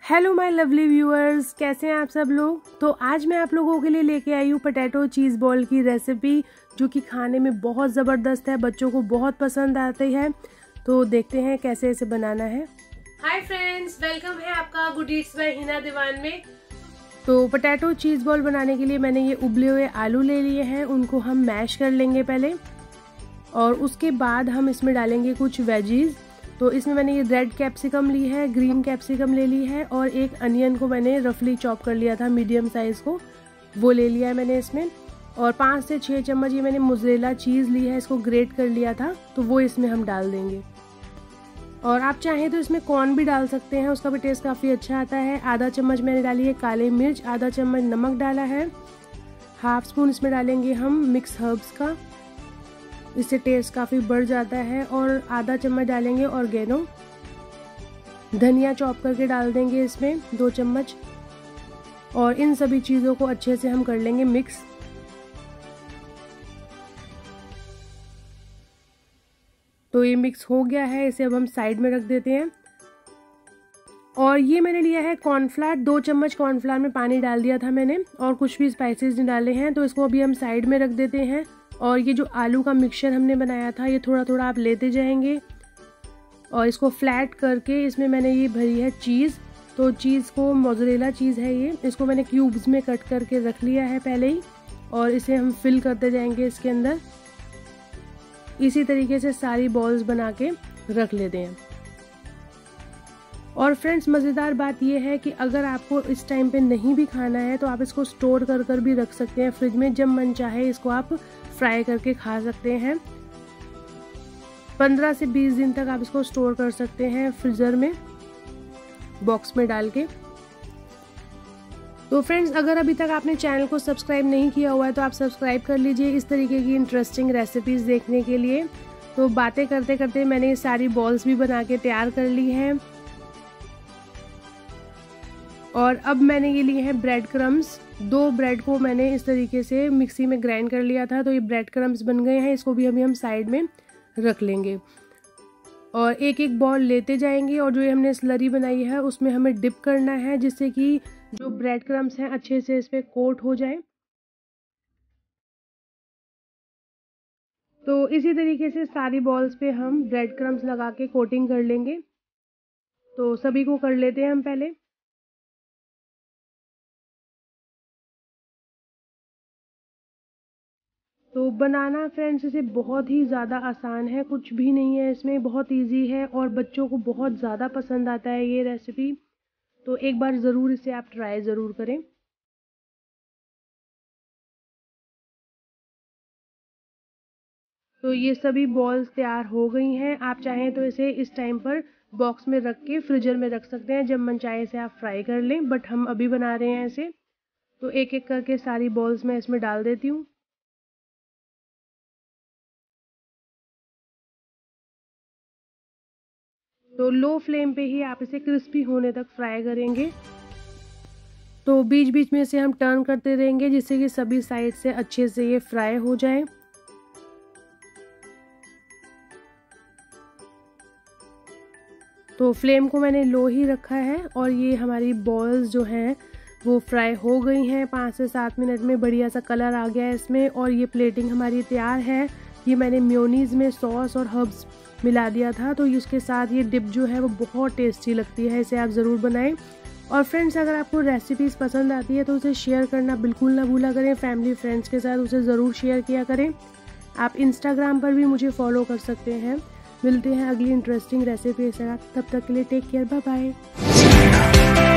Hello my lovely viewers, कैसे हैं आप सब लोग। तो आज मैं आप लोगों के लिए लेके आई हूँ पोटैटो चीज़ बॉल की रेसिपी, जो कि खाने में बहुत ज़बरदस्त है, बच्चों को बहुत पसंद आती है। तो देखते हैं कैसे इसे बनाना है। हाय फ्रेंड्स, वेलकम है आपका good eats by Hina Diwan में। तो पोटैटो चीज़ बॉल बनाने के लिए मैंने ये उबले हुए आलू ले लिए हैं, उनको हम मैश कर लेंगे पहले, और उसके बाद हम इसमें डालेंगे कुछ वेजीज। तो इसमें मैंने ये रेड कैप्सिकम ली है, ग्रीन कैप्सिकम ले ली है, और एक अनियन को मैंने रफली चॉप कर लिया था, मीडियम साइज़ को, वो ले लिया है मैंने इसमें। और 5 से 6 चम्मच ये मैंने मोज़रेला चीज़ ली है, इसको ग्रेट कर लिया था, तो वो इसमें हम डाल देंगे। और आप चाहें तो इसमें कॉर्न भी डाल सकते हैं, उसका भी टेस्ट काफ़ी अच्छा आता है। आधा चम्मच मैंने डाली है काली मिर्च, आधा चम्मच नमक डाला है, हाफ स्पून इसमें डालेंगे हम मिक्स हर्ब्स का, इससे टेस्ट काफ़ी बढ़ जाता है। और आधा चम्मच डालेंगे ऑर्गेनो, धनिया चॉप करके डाल देंगे इसमें 2 चम्मच, और इन सभी चीज़ों को अच्छे से हम कर लेंगे मिक्स। तो ये मिक्स हो गया है, इसे अब हम साइड में रख देते हैं। और ये मैंने लिया है कॉर्नफ्लावर, 2 चम्मच कॉर्नफ्लावर में पानी डाल दिया था मैंने, और कुछ भी स्पाइसेस नहीं डाले हैं, तो इसको अभी हम साइड में रख देते हैं। और ये जो आलू का मिक्सचर हमने बनाया था, ये थोड़ा थोड़ा आप लेते जाएंगे, और इसको फ्लैट करके इसमें मैंने ये भरी है चीज़। तो चीज़ को मोज़रेला चीज़ है ये, इसको मैंने क्यूब्स में कट करके रख लिया है पहले ही, और इसे हम फिल करते जाएंगे इसके अंदर। इसी तरीके से सारी बॉल्स बना के रख लेते हैं। और फ्रेंड्स, मज़ेदार बात यह है कि अगर आपको इस टाइम पे नहीं भी खाना है तो आप इसको स्टोर कर भी रख सकते हैं फ्रिज में, जब मन चाहे इसको आप फ्राई करके खा सकते हैं। 15 से 20 दिन तक आप इसको स्टोर कर सकते हैं फ्रीज़र में, बॉक्स में डाल के। तो फ्रेंड्स, अगर अभी तक आपने चैनल को सब्सक्राइब नहीं किया हुआ है तो आप सब्सक्राइब कर लीजिए इस तरीके की इंटरेस्टिंग रेसिपीज़ देखने के लिए। तो बातें करते करते मैंने ये सारी बॉल्स भी बना के तैयार कर ली हैं। और अब मैंने ये लिए हैं ब्रेड क्रम्स, 2 ब्रेड को मैंने इस तरीके से मिक्सी में ग्राइंड कर लिया था, तो ये ब्रेड क्रम्स बन गए हैं। इसको भी अभी हम साइड में रख लेंगे, और एक एक बॉल लेते जाएंगे, और जो ये हमने स्लरी बनाई है उसमें हमें डिप करना है, जिससे कि जो ब्रेड क्रम्स हैं अच्छे से इस पर कोट हो जाए। तो इसी तरीके से सारी बॉल्स पे हम ब्रेड क्रम्स लगा के कोटिंग कर लेंगे। तो सभी को कर लेते हैं हम पहले। तो बनाना फ्रेंड्स इसे बहुत ही ज़्यादा आसान है, कुछ भी नहीं है इसमें, बहुत इजी है, और बच्चों को बहुत ज़्यादा पसंद आता है ये रेसिपी। तो एक बार ज़रूर इसे आप ट्राई ज़रूर करें। तो ये सभी बॉल्स तैयार हो गई हैं। आप चाहें तो इसे इस टाइम पर बॉक्स में रख के फ्रीजर में रख सकते हैं, जब मन चाहे इसे आप फ्राई कर लें, बट हम अभी बना रहे हैं इसे। तो एक एक करके सारी बॉल्स मैं इसमें डाल देती हूँ। तो लो फ्लेम पे ही आप इसे क्रिस्पी होने तक फ्राई करेंगे। तो बीच बीच में इसे हम टर्न करते रहेंगे, जिससे कि सभी साइड से अच्छे से ये फ्राई हो जाए। तो फ्लेम को मैंने लो ही रखा है, और ये हमारी बॉल्स जो हैं वो फ्राई हो गई हैं 5 से 7 मिनट में। बढ़िया सा कलर आ गया है इसमें, और ये प्लेटिंग हमारी तैयार है। ये मैंने मेयोनीज़ में सॉस और हर्ब्स मिला दिया था, तो इसके साथ ये डिप जो है वो बहुत टेस्टी लगती है, इसे आप ज़रूर बनाएं। और फ्रेंड्स, अगर आपको रेसिपीज़ पसंद आती है तो उसे शेयर करना बिल्कुल ना भूला करें, फैमिली फ्रेंड्स के साथ उसे ज़रूर शेयर किया करें। आप इंस्टाग्राम पर भी मुझे फॉलो कर सकते हैं। मिलते हैं अगली इंटरेस्टिंग रेसिपी के साथ, तब तक के लिए टेक केयर, बाय बाय।